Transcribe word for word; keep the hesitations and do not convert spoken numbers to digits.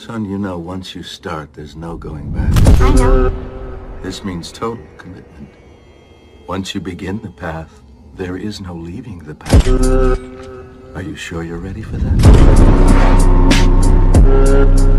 Son, you know, once you start, there's no going back. I know. This means total commitment. Once you begin the path, there is no leaving the path. Are you sure you're ready for that?